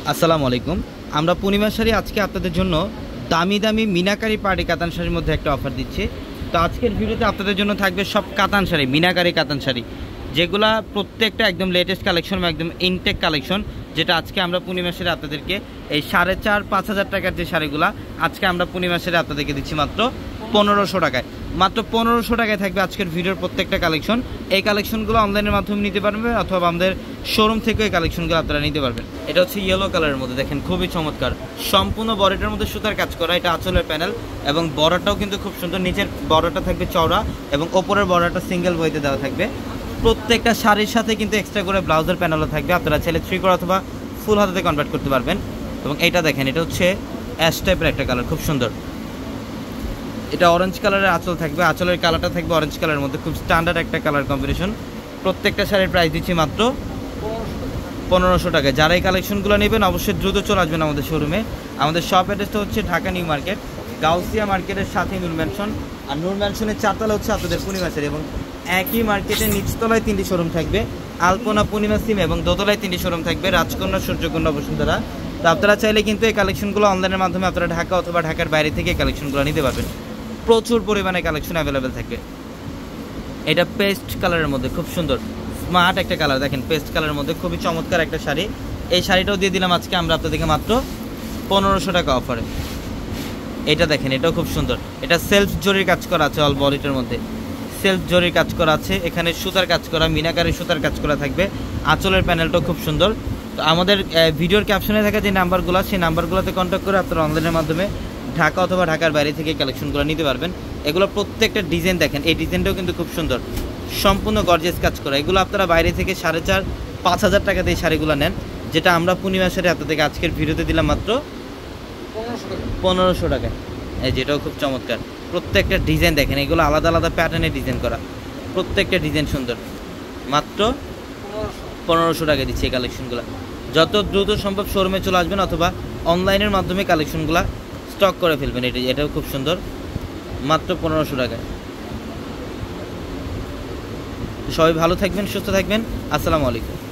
আসসালামু আলাইকুম। আমরা পূর্ণিমা শাড়ি আজকে আপনাদের জন্য দামি দামি মিনাকারি পার্টি কাতান শাড়ির মধ্যে একটা অফার দিচ্ছি। তো আজকের ভিডিওতে আপনাদের জন্য থাকবে সব কাতান শাড়ি, মিনাকারি কাতান শাড়ি, যেগুলা প্রত্যেকটা একদম লেটেস্ট কালেকশন বা একদম ইনটেক কালেকশন, যেটা আজকে আমরা পূর্ণিমা শাড়ি আপনাদেরকে এই 4,500-5,000 টাকার যে শাড়িগুলা আজকে আমরা পূর্ণিমা শাড়ি আপনাদেরকে দিচ্ছি মাত্র 1500 টাকায়। মাত্র 1500 টাকায় থাকবে আজকের ভিডিওর প্রত্যেকটা কালেকশন। এই কালেকশনগুলো অনলাইনের মাধ্যমে নিতে পারবেন অথবা আমাদের শোরুম থেকে এই কালেকশনগুলো আপনারা নিতে পারবেন। এটা হচ্ছে ইয়েলো কালারের মধ্যে, দেখেন খুবই চমৎকার, সম্পূর্ণ বডিটার মধ্যে সুতার কাজ করা। এটা আঁচলের প্যানেল এবং বর্ডারটাও কিন্তু খুব সুন্দর। নিচের বর্ডারটা থাকবে চওড়া এবং ওপরের বর্ডারটা সিঙ্গেল বইতে দেওয়া থাকবে। প্রত্যেকটা শাড়ির সাথে কিন্তু এক্সট্রা করে ব্লাউজের প্যানেলও থাকবে, আপনারা ছেলে 3 করে অথবা ফুল হাতাতে কনভার্ট করতে পারবেন। এবং এটা দেখেন, এটা হচ্ছে অ্যাশ টাইপের একটা কালার, খুব সুন্দর। এটা অরেঞ্জ কালারের আঁচল থাকবে, আঁচলের কালারটা থাকবে অরেঞ্জ কালারের মধ্যে, খুব স্ট্যান্ডার্ড একটা কালার কম্বিনেশন। প্রত্যেকটা শাড়ির প্রাইস দিচ্ছি মাত্র 1500 টাকায়। যারা এই কালেকশনগুলো নেবেন অবশ্যই দ্রুত চলে আসবেন আমাদের শোরুমে। আমাদের শপ অ্যাড্রেসটা হচ্ছে ঢাকা নিউ মার্কেট, গাউসিয়া মার্কেটের সাথে নূর ম্যানশন। আর নূর ম্যানশনের 4 তলা হচ্ছে আপনাদের পূর্ণিমা শাড়ি, এবং একই মার্কেটের নিচতলায় 3টি শোরুম থাকবে, আলপনা, পূর্ণিমা সিম, এবং দোতলায় 3টি শোরুম থাকবে, রাজকন্যা, সূর্যকন্যা, বসুন্ধরা। তো আপনারা চাইলে কিন্তু এই কালেকশনগুলো অনলাইনের মাধ্যমে আপনারা ঢাকা অথবা ঢাকার বাইরে থেকে এই কালেকশনগুলো নিতে পারবেন। প্রচুর পরিমাণে কালেকশন অ্যাভেলেবেল থাকবে। এটা পেস্ট কালারের মধ্যে খুব সুন্দর স্মার্ট একটা কালার, দেখেন পেস্ট কালারের মধ্যে খুবই চমৎকার একটা শাড়ি। এই শাড়িটাও দিয়ে দিলাম আজকে আমরা আপনাদেরকে মাত্র 1500 টাকা অফারে। এটা দেখেন, এটাও খুব সুন্দর। এটা সেলফ জরির কাজ করা আছে, অল বডিটার মধ্যে সেলফ জরির কাজ করা আছে, এখানে সুতার কাজ করা, মিনাকারি সুতার কাজ করা থাকবে। আঁচলের প্যানেলটাও খুব সুন্দর। তো আমাদের ভিডিওর ক্যাপশনে থাকা যে নাম্বারগুলো, সেই নাম্বারগুলোতে কন্ট্যাক্ট করে আপনারা অনলাইনের মাধ্যমে ঢাকা অথবা ঢাকার বাইরে থেকে কালেকশনগুলো নিতে পারবেন। এগুলো প্রত্যেকটা ডিজাইন দেখেন, এই ডিজাইনটাও কিন্তু খুব সুন্দর, সম্পূর্ণ গর্জিয়াস কাজ করা। এগুলো আপনারা বাইরে থেকে 4,500-5,000 টাকাতে এই শাড়িগুলো নেন, যেটা আমরা পূর্ণিমা শাড়ি আপনাদেরকে আজকের ভিডিওতে দিলাম মাত্র 1500 টাকায়। এই যেটাও খুব চমৎকার, প্রত্যেকটা ডিজাইন দেখেন, এগুলো আলাদা আলাদা প্যাটার্নের ডিজাইন করা, প্রত্যেকটা ডিজাইন সুন্দর। মাত্র 1500 টাকা দিচ্ছি এই কালেকশনগুলো। যত দ্রুত সম্ভব শোরুমে চলে আসবেন অথবা অনলাইনের মাধ্যমে কালেকশনগুলো স্টক করে ফেলবেন। এটাও খুব সুন্দর, মাত্র 1500 টাকায়। সবাই ভালো থাকবেন, সুস্থ থাকবেন। আসসালামু আলাইকুম।